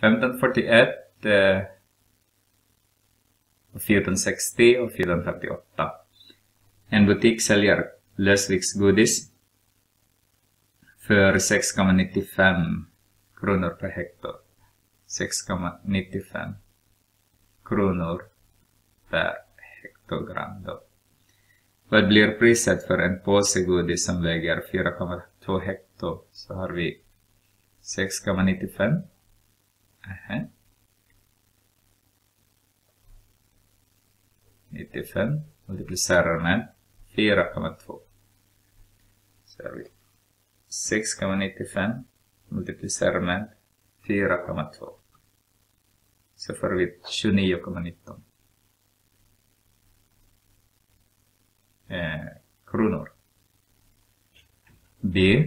1541 och 1460 och 1458. En butik säljer lösviktsgodis för 6,95 kronor per hektar. 6,95 kronor per hektogram då. Vad blir priset för en påse godis som väger 4,2 hekto? Så har vi 6,95. 95 multiplicerar med 4,2. Så har vi 6,95 multiplicerar med 4,2. Så får vi 29,19 kronor. B.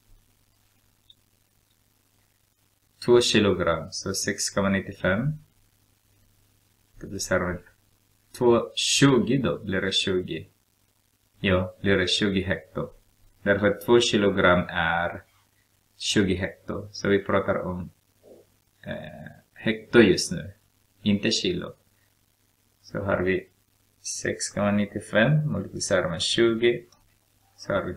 2 kilogram, så 6,95 multiplicerar med 2,20 då blir det 20. Ja, blir det 20 hekto. Därför att 2 kilogram är 20 hekto. Så vi pratar om hekto just nu, inte kilo. Så har vi 6,95 multiplicerar med 20. Så har vi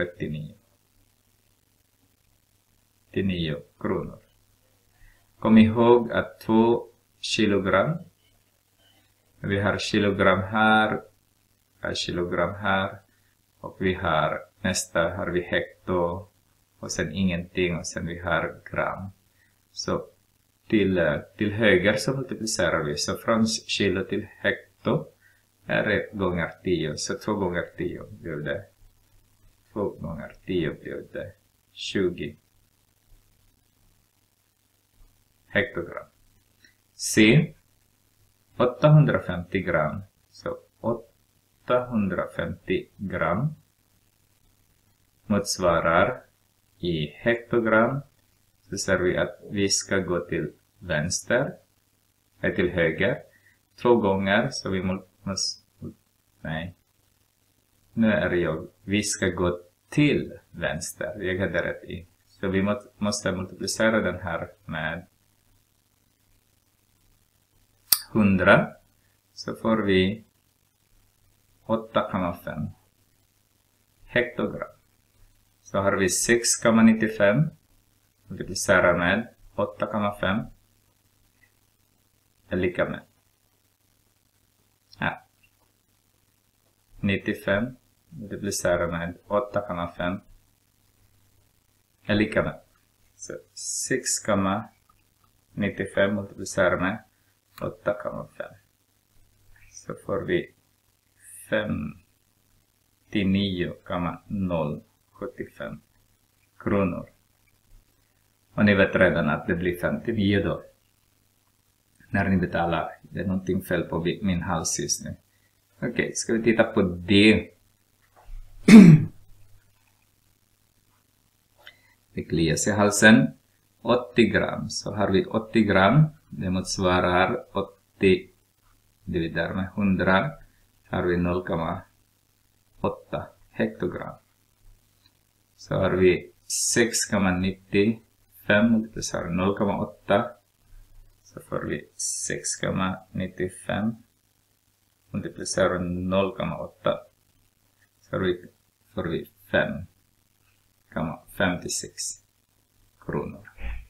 139 kronor. Kom ihåg att 2 kilogram. Vi har kilogram här, kilogram här, och vi har nästa har vi hekto och sen ingenting och sen vi har gram. Så till höger så multiplicerar vi, så från kilo till hekto är det gånger 10, så 2 gånger 10 blir det 2 gånger 10 blir det 20 hektogram. C. 850 gram. Så 850 gram motsvarar i hektogram. Så ser vi att vi ska gå till vänster. Till höger. 2 gånger. Så vi måste... Nej. Nu är jag. Vi ska gå till vänster. Jag hade rätt i. Så vi måste multiplicera den här med 100, så får vi 8,5 hektogram. Så har vi 6,95 multiplicerar med 8,5 är lika med 95 multiplicerar med 8,5 är lika med, så 6,95 multiplicerar med 8,5. Så får vi 59,075 kronor. Och ni vet redan att det blir 59 då. När ni betalar. Det är någonting fel på min hals just nu. Okej, ska vi titta på D. Det kliar sig i halsen. 80 gram. Så har vi 80 gram. Det motsvarar 80 dividerat med 100. Har vi 0,8 hektogram. Så har vi 6,95 multiplicerar 0,8. Så får vi 6,95 multiplicerar 0,8. Så får vi 5,56 kronor.